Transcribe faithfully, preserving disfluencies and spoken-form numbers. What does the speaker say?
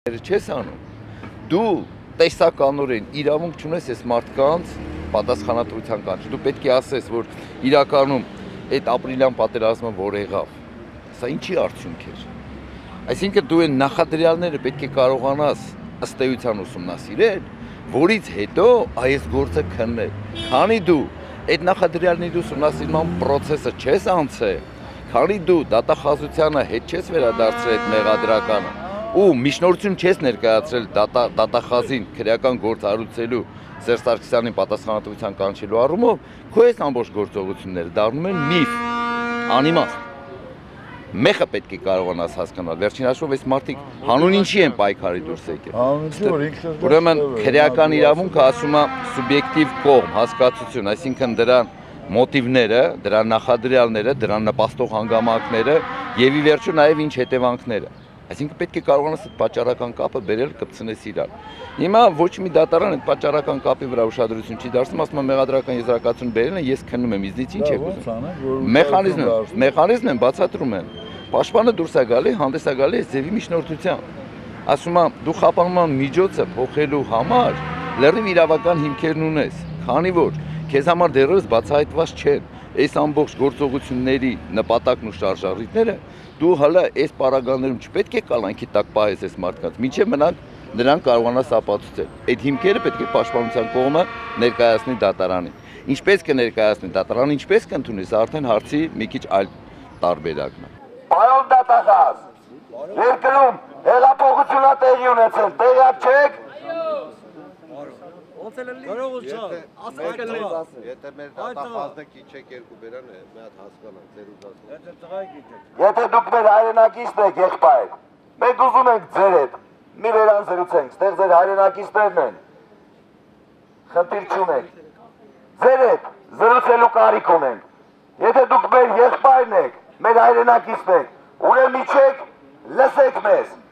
չես անում, դու տեսականորեն իրավունք չունես այս մարդկանց պատասխանատվության կանչել։ Դու պետք է ասես, որ իրականում այդ ապրիլյան պատերազմը որ եղավ, սա ինչի արդյունք էր։ Այսինքն դու այն նախադրյալները պետք է կարողանաս ըստ էության ուսումնասիրել, որից հետո այս գործը քննել։ Քանի դու այդ նախադրյալների ուսումնասիրման process-ը չես անցել, քանի դու դատախազությանը հետ չես վերադարձրել այդ մեղադրականը ու միջնորդություն չես ներկայացրել դատախազին քրեական գործ հարուցելու Սերժ Սարգսյանին պատասխանատվության կանչելու առումով, քո այս ամբողջ գործողությունները դառնում են միֆ, անիմաստ։ Մեղը պետք է կարողանաս հասկանալ, վերջին հաշվով այս մարդիկ հանուն ինչի են պայքարի դուրս եկել։ Ուրեմն քրեական իրավունքը ասում է սուբյեկտիվ կողմ, հասկացություն, այսինքն դրա մոտիվները, դրա նախադրյալները, դրա նպաստող հանգամանքները եւ ի վերջո նաեւ ինչ հետևանքները։ Այսինքն պետք է կարողանաս այդ պատճառական կապը բերել կպցնես իրար։ Հիմա ոչ մի դատարան այդ պատճառական կապի վրա ուշադրություն չի դարձնում, ասում է մեղադրական եզրակացություն բերել են, ես քննում եմ, իզնից ինչ եք ուզում։ Մեխանիզմը, մեխանիզմն են բացատրում են։ Պաշտպանը դուրս է գալի, հանդես է գալի այս ձևի միջնորդությամբ։ Ասում է, դու խափանման միջոցը փոխելու համար լրիվ իրավական հիմքերն ունես, քանի որ քեզ համար դեռևս բացահայտված չեն այս ամբողջ գործողությունների նպատակն ու շարժառիթները, դու հələ այս պարագաներում չպետք է կալանքի տակ պահես այս մարդկանց, մինչև մնանք նրանք կարողանաս ապացուցել։ Այդ հիմքերը պետք է պաշտպանության կողմը ներկայացնի դատարանին։ Ինչպես կներկայացնի դատարանը, ինչպես կընդունի, սա արդեն հարցի մի քիչ այլ տարբերակն է։ Պարոն դատախազ, երկրում հեղափոխություն է տեղի ունեցել, տեղյակ չեք։ Եթե մեր դատախազը քիչեք երկու բերան է, մի հատ հասկանանք, ձեր ուզածը։ Եթե դուք մեր հայրենակիցն եք, եղբայր, մենք ուզում ենք ձեր հետ, մի վերանձրուցենք, ստեղ ձեր հայրենակիցներն են, խնդիր չունենք, ձեր հետ զրուցելու կարիք ունենք, եթե դուք մեր եղբայրն եք, մեր հայրենակիցն եք, ուրեմն իջեք, լսեք մեզ։